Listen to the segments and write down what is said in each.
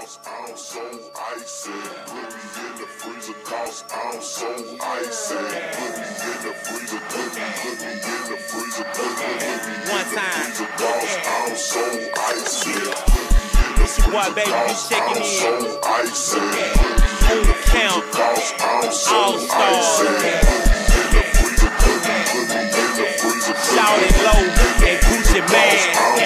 cause I'm so icy. Put me in the freezer cause I'm so icy. Put me in the freezer, put me in the freezer, put me in the freezer cause I'm so icy. It's your boy, baby, you checking in. So icy. On the count, All-Stars. Shout it low, and Gucci man.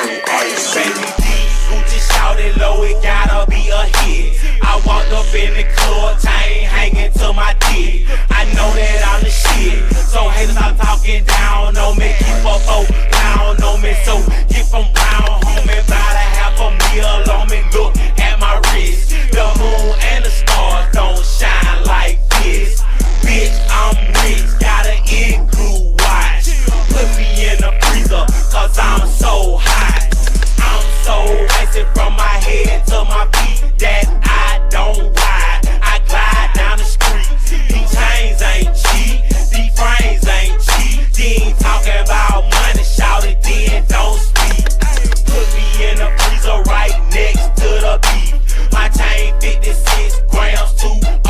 Baby D, Gucci shout it low, it gotta be a hit. I walked up in the club, chain hanging to my dick. I know that I'm the shit, so haters stop talking down on me. Keep a 4 pound on me, so get from round home and buy a $500,000 on me. Look at my wrist, the moon and the stars don't shine like this. Bitch, I'm rich, got an igloo watch. Put me in the freezer, cause I'm so hot. I'm so icy from my head to my feet that I don't ride. I glide down the street. These chains ain't cheap, these frames ain't cheap. They ain't talking about money, shout it, then don't speak. Put me in the freezer right next to the beef. My chain 56 grams, 2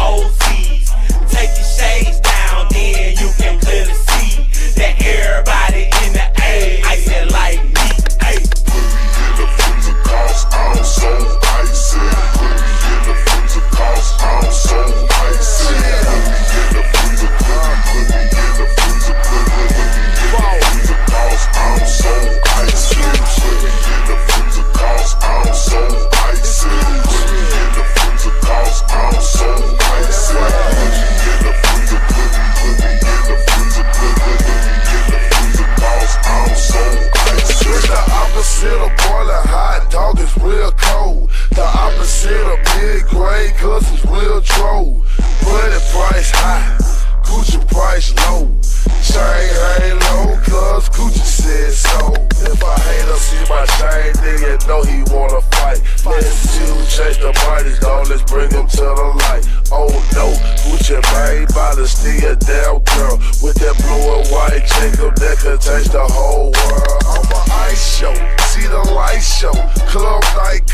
OZs. Take your shades down, then you can clearly see that everybody in the A icy like me. Put me in the freezer cause I'm so icy. Put me in the freezer cause I'm so icy. Put me in the freezer, put me in the freezer, put me in the freezer cause I'm so icy. Put me in the freezer cause I'm so icy. Put me in the freezer cause I'm so icy. Put me in the freezer, put me in the freezer, put me in the freezer cause I'm so icy. It's the opposite of boiling hot, dog is real cold. The opposite of big gray, cause it's real troll. Money price high, Gucci price low. Chain hang low, cause Gucci said so. If I hate her, see my chain, nigga know he wanna fight. Let's change the bodies, dog, let's bring him to the light. Oh no, Gucci made by the still damn girl. With that blue and white Jacob that contains the whole world. I'm an ice show, see the light show. Club night,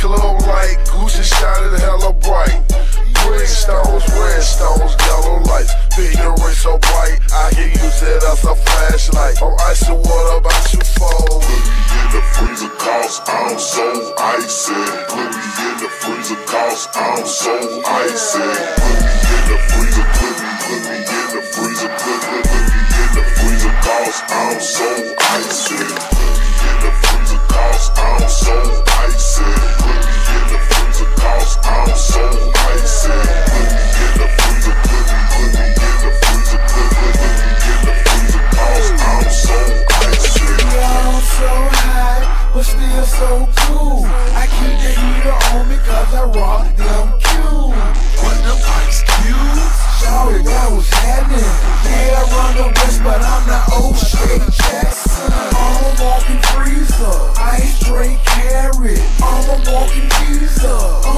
Gucci shining hella bright. Green stones, red stones, yellow lights. Finger ring so bright, I can use it as a flashlight. I'm icy, what about you, fool? Put me in the freezer cause I'm so icy. Put me in the freezer cause I'm so icy. Put me in the freezer, put me in the freezer, put me in the freezer cause I'm so icy. Put me in the freezer cause I'm so icy. Put me in the freezer cause I'm so icy. Put me in the freezer, put me in the freezer, put me in the freezer cause I'm so icy. I'm so hot, but still so cool. I keep the heater on me cause I rock them cubes. What them ice cubes? Sorry, that was happening. Yeah, I run the west, but I'm not O'Shea Jackson. I'm a walking freezer, ice tray carrot. I'm a walking freezer.